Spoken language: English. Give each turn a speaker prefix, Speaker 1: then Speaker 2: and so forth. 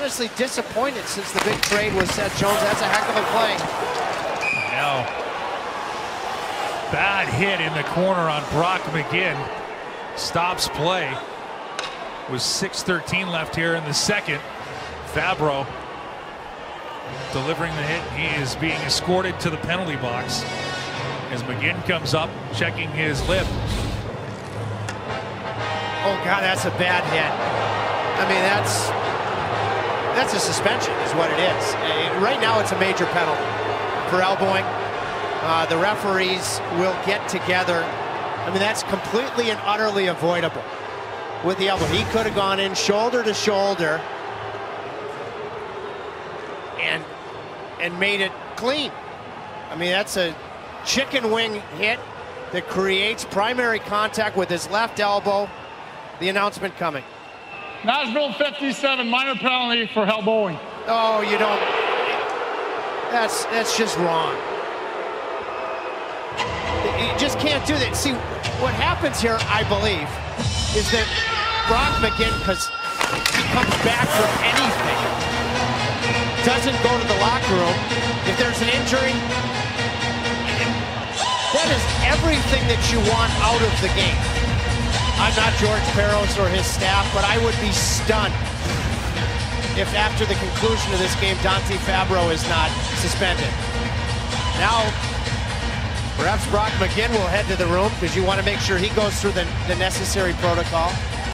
Speaker 1: honestly disappointed since the big trade was Seth Jones. That's a heck of a play.
Speaker 2: Now, bad hit in the corner on Brock McGinn. Stops play. With 6:13 left here in the second. Fabbro delivering the hit. He is being escorted to the penalty box as McGinn comes up, checking his lip.
Speaker 1: Oh God, that's a bad hit. I mean, that's a suspension is what it is. Right now it's a major penalty for elbowing. The referees will get together. I mean, that's completely and utterly avoidable with the elbow. He could have gone in shoulder to shoulder and made it clean. I mean, that's a chicken wing hit that creates primary contact with his left elbow. The announcement coming.
Speaker 3: Nashville 57, minor penalty for elbowing.
Speaker 1: Oh, you don't. That's just wrong. You just can't do that. See, what happens here, I believe, is that Brock McGinn, because he comes back from anything, doesn't go to the locker room. If there's an injury, that is everything that you want out of the game. I'm not George Peros or his staff, but I would be stunned if after the conclusion of this game, Dante Fabbro is not suspended. Now, perhaps Brock McGinn will head to the room because you want to make sure he goes through the necessary protocol.